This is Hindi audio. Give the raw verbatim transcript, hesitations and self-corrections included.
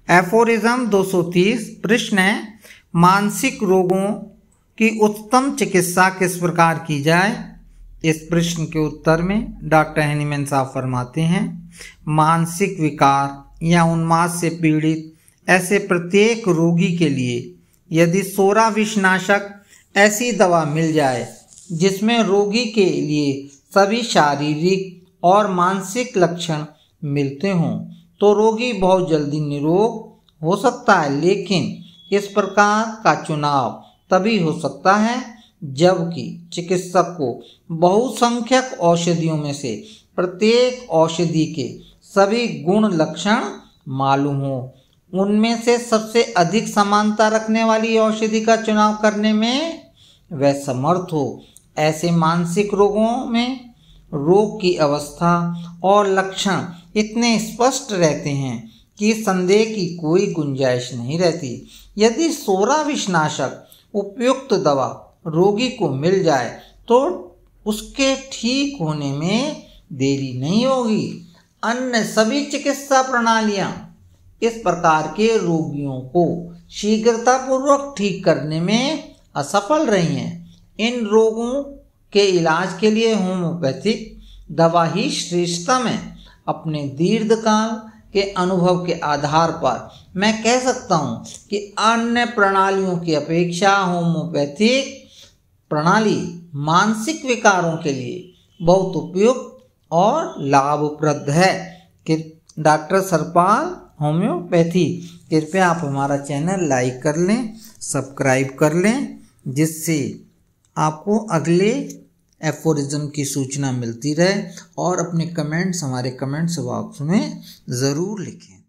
एफोरिज्म दो सौ तीस प्रश्न है, मानसिक रोगों की उत्तम चिकित्सा किस प्रकार की जाए। इस प्रश्न के उत्तर में डॉक्टर हनीमैन साहब फरमाते हैं, मानसिक विकार या उन्माद से पीड़ित ऐसे प्रत्येक रोगी के लिए यदि सोरा विषनाशक ऐसी दवा मिल जाए जिसमें रोगी के लिए सभी शारीरिक और मानसिक लक्षण मिलते हों तो रोगी बहुत जल्दी निरोग हो सकता है। लेकिन इस प्रकार का चुनाव तभी हो सकता है जबकि चिकित्सक को बहुसंख्यक औषधियों में से प्रत्येक औषधि के सभी गुण लक्षण मालूम हो, उनमें से सबसे अधिक समानता रखने वाली औषधि का चुनाव करने में वह समर्थ हो। ऐसे मानसिक रोगों में रोग की अवस्था और लक्षण इतने स्पष्ट रहते हैं कि संदेह की कोई गुंजाइश नहीं रहती। यदि सोरा विषनाशक उपयुक्त दवा रोगी को मिल जाए तो उसके ठीक होने में देरी नहीं होगी। अन्य सभी चिकित्सा प्रणालियां इस प्रकार के रोगियों को शीघ्रतापूर्वक ठीक करने में असफल रही हैं। इन रोगों के इलाज के लिए होम्योपैथिक दवा ही श्रेष्ठतम है। अपने दीर्घकाल के अनुभव के आधार पर मैं कह सकता हूँ कि अन्य प्रणालियों की अपेक्षा होम्योपैथिक प्रणाली मानसिक विकारों के लिए बहुत उपयुक्त और लाभप्रद है। कि डॉक्टर सरपाल होम्योपैथी, कृपया आप हमारा चैनल लाइक कर लें, सब्सक्राइब कर लें, जिससे आपको अगले एफोरिज्म की सूचना मिलती रहे। और अपने कमेंट्स हमारे कमेंट्स बॉक्स में ज़रूर लिखें।